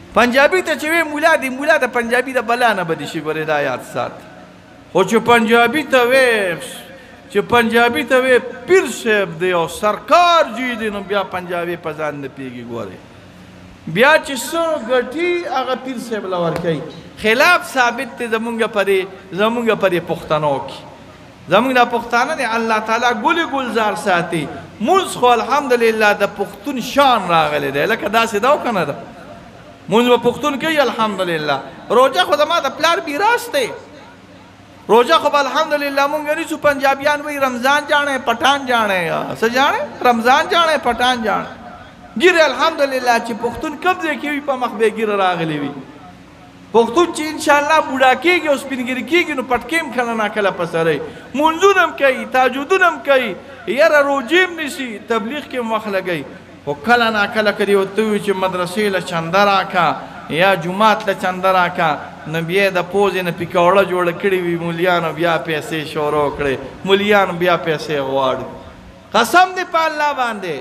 پنجابي ته چې وی مولا دی، مولا د پنجابي د بلا نه بدې شي. ګورې دا یاد سات. خو چې پنجابي ته وی پیر صاحب دی او سرکار جی دی، نو بیا پنجابي په ځان نه پیږي. ګورې بیا چې څه ګټي هغه پیر صاحب له ورکوي. خلاف ثابت دی زمونږ پرې پښتنو کې. زمونږ دا پښتانه دی الله تعالی ګل ګلزار ساتي. مونځ خو الحمدلله د پښتون شان راغلی دی، لکه داسې دا که نه ده. مونځ به پښتون کوي الحمدلله. روژه خو زما د پلار میراث دی. روژه خو به الحمدلله مونږ نیسو. پنجابیان وایي رمضان جانے پټان جانے، څه جانے؟ رمضان جانے پټان جانے. ګیره الحمدلله چې پښتون کوم ځای کې وي په مخ به ګیره راغلی وي. پښتون چې انشاءالله بوډا کېږي او سپینګیري کېږي نو پټکې هم کله ناکله په سر وي. مونځونه هم کوي، تهجدونه هم کوي، یاره روژې هم نیسي، تبلیغ کې هم وخت لګوي. خو کله ناکله که دې ورته ووایي چې مدرسې له چنده راکړه یا جومات له چنده راکړه، نو بیا یې د پوزې نه پکوړه جوړه کړې وي مولیانو، بیا پیسې شروع کړې. مولیانو بیا پیسې غواړي. قسم دې په الله باندې،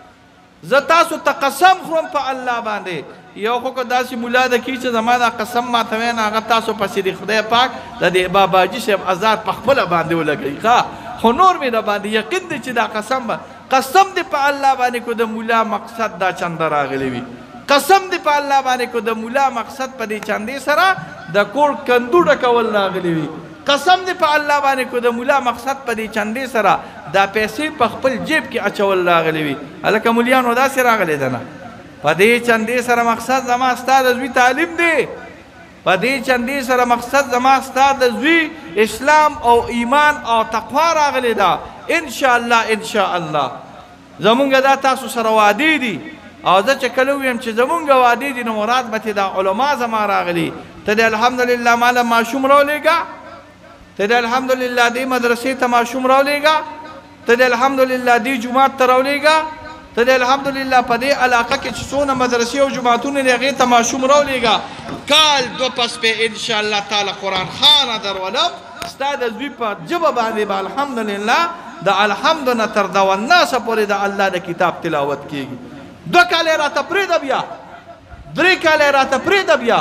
زه تاسو ته قسم خورم په الله باندې. یو خو که داسې مولا ده کي چې زما دا قسم ماته وی نه، هغه تاسو پسې د خدای پاک د دې باباجي صاحب ازار په خپله باندې ولګوي. ښه خو نور مې د باندې یقین دی چې دا قسم دې په الله باندې کو د مولا مقصد دا چنده راغلی وي. قسم دې په الله باندې کو د مولا مقصد په دې چندې سره د کور کندو ډکول راغلی وي. قسم دې په الله باندې کو د مولا مقصد په دې چندې سره دا پیسې په خپل جیب کې اچول راغلی وي. هلکه مولیانو داسې راغلی ده نه. په دې چندې سره مقصد زما ستا د زوی تعلیم دی. په دې چندې سره مقصد زما ستا د زوی اسلام او ایمان او تقوا راغلی ده. انشاءالله انشاءالله زمونږ دا تاسو سره وعدې دي. او زه چې کله ویم چې زمونږ وعدې دي نو مراد به دا علما زما راغلي. ته دې الحمدلله ماله ماشوم راولېږه، ته دې الحمدلله دې مدرسې ته ماشوم راولېږه، ته دې الحمدلله دې جومات ته راولېږه، ته دې الحمدلله په دې علاقه کې چې څونه مدرسې او جوماتونه دي هغې ته ماشوم راولېږه. کال دو پس به انشاءالله تعالی قرآن خانه درولم. ستا د زوی په ژبه باندې به الحمدلله د الحمد نه تر د والناسه پورې د الله د کتاب تلاوت کېږي. 2 کاله یې راته پرېږده، بیا 3 کاله یې راته پرېږده، بیا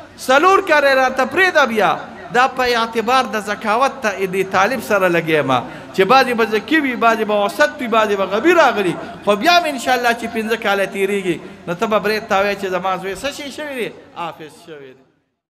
4 کاله یې راته پرېږده. بیا دا په اعتبار د ذکاوت ته دې طالب سره لګیم چې بعضې به ذکي وي، بعضې به وسط وي، بعضې به غبي راغلي. خو بیا هم انشاءالله چې 5 کاله تېرېږي نو ته به برید ته وایې چې زما زوی څه شی شوی دی؟ حافظ شوی دی.